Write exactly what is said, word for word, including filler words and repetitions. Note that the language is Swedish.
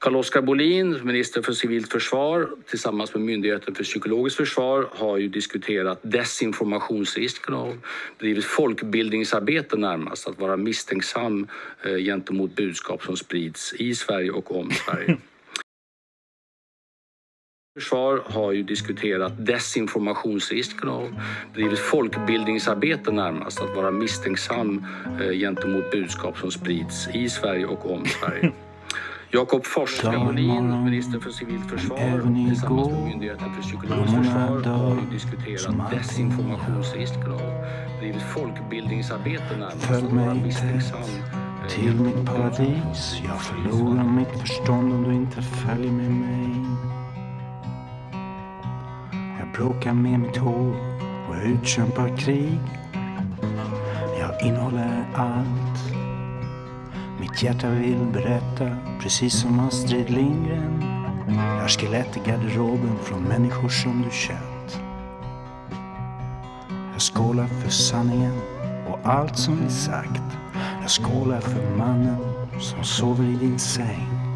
Carl-Oskar Bolin, minister för civilt försvar, tillsammans med Myndigheten för psykologiskt försvar har ju diskuterat desinformationsrisken och bedrivit folkbildningsarbete närmast, att vara misstänksam eh, gentemot budskap som sprids i Sverige och om Sverige. Försvar har ju diskuterat desinformationsrisken och bedrivit folkbildningsarbete närmast, att vara misstänksam eh, gentemot budskap som sprids i Sverige och om Sverige. Jakob Forslund, minister för civilt försvar, tillsammans med Myndigheten för psykologiskt försvar har ju diskuterat desinformationsrisken och bedrivit folkbildningsarbete närmast, Följ att vara mig misstänksam tätt till mitt paradis. Jag förlorar mitt förstånd om du inte följer med mig. Jag bråkar med mitt hår och utkämpar krig. Jag innehåller allt mitt hjärta vill berätta, precis som Astrid Lindgren. Jag har skelett i garderoben från människor som du känt. Jag skålar för sanningen och allt som är sagt. Jag skålar för mannen som sover i din säng.